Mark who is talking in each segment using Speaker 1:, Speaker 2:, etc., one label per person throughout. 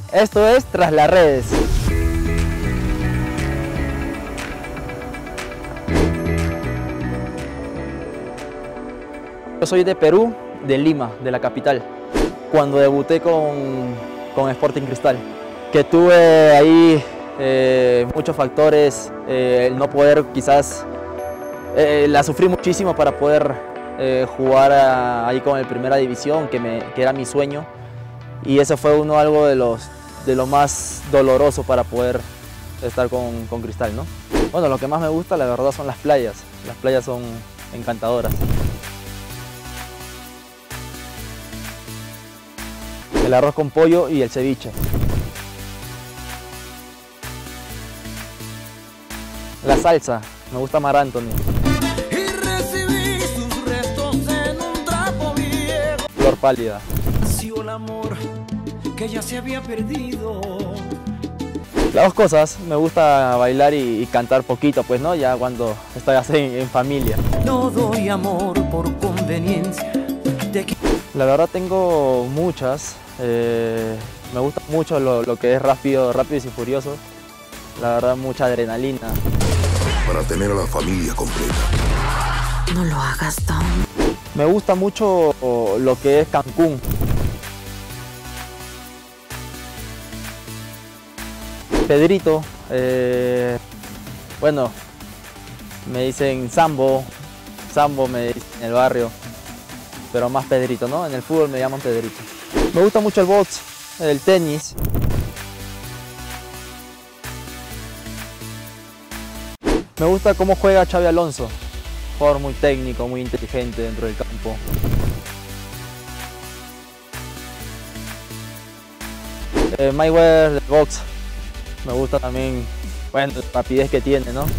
Speaker 1: Esto es Tras las Redes. Yo soy de Perú, de Lima, de la capital. Cuando debuté con Sporting Cristal, que tuve ahí muchos factores, el no poder quizás, la sufrí muchísimo para poder jugar ahí con el Primera División, que era mi sueño, y eso fue algo de lo más doloroso para poder estar con Cristal, ¿no? Bueno, lo que más me gusta, la verdad, son las playas son encantadoras. El arroz con pollo y el ceviche. La salsa, me gusta Mar Anthony.
Speaker 2: Y recibí sus restos en un trapo viejo.
Speaker 1: Flor Pálida.
Speaker 2: Nació el amor que ya se había perdido.
Speaker 1: Las dos cosas, me gusta bailar y cantar poquito, pues, ¿no? Ya cuando estoy así en familia.
Speaker 2: No doy amor por conveniencia.
Speaker 1: La verdad tengo muchas. Me gusta mucho lo que es rápido y furioso. La verdad, mucha adrenalina.
Speaker 3: Para tener a la familia completa.
Speaker 4: No lo hagas, Tom.
Speaker 1: Me gusta mucho lo que es Cancún. Pedrito, bueno, me dicen Sambo me dicen en el barrio, pero más Pedrito, ¿no? En el fútbol me llaman Pedrito. Me gusta mucho el box, el tenis. Me gusta cómo juega Xabi Alonso, jugador muy técnico, muy inteligente dentro del campo. Mayweather del box, me gusta también, bueno, la rapidez que tiene, ¿no?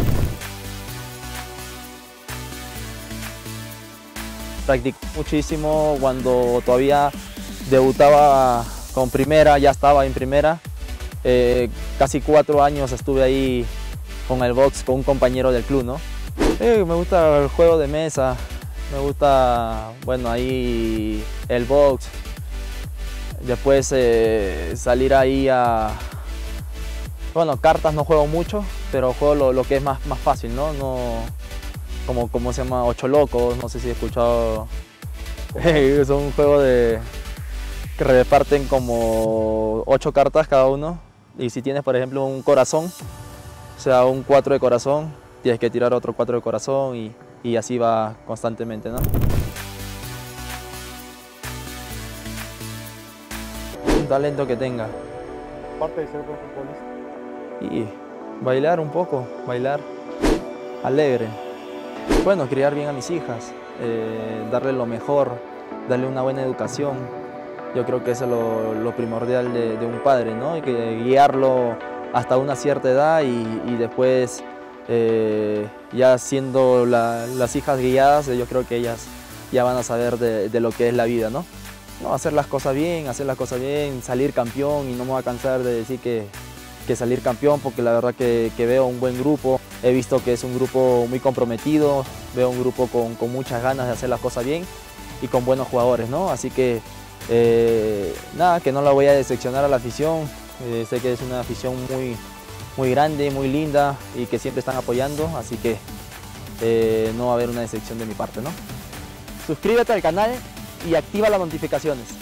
Speaker 1: Practicé muchísimo cuando todavía debutaba con Primera, ya estaba en Primera. Casi 4 años estuve ahí con el box, con un compañero del club, ¿no? Me gusta el juego de mesa, me gusta, bueno, ahí el box. Después salir ahí bueno, cartas no juego mucho, pero juego lo que es más fácil, ¿no? Como se llama, Ocho Locos, no sé si he escuchado. Es un juego que reparten como 8 cartas cada uno, y si tienes, por ejemplo, un corazón, o sea, un 4 de corazón, tienes que tirar otro 4 de corazón y así va constantemente, ¿no? Un talento que tenga.
Speaker 5: Aparte de ser buen futbolista.
Speaker 1: Y bailar un poco, bailar alegre. Bueno, criar bien a mis hijas, darle lo mejor, darle una buena educación. Yo creo que eso es lo primordial de un padre, ¿no? Y que guiarlo hasta una cierta edad y después, ya siendo las hijas guiadas, yo creo que ellas ya van a saber de lo que es la vida, ¿no? No, hacer las cosas bien, salir campeón, y no me voy a cansar de decir que salir campeón, porque la verdad que veo un buen grupo, he visto que es un grupo muy comprometido, veo un grupo con muchas ganas de hacer las cosas bien y con buenos jugadores, ¿no? Así que nada, que no la voy a decepcionar a la afición, sé que es una afición muy grande, muy linda y que siempre están apoyando, así que no va a haber una decepción de mi parte, ¿no? Suscríbete al canal y activa las notificaciones.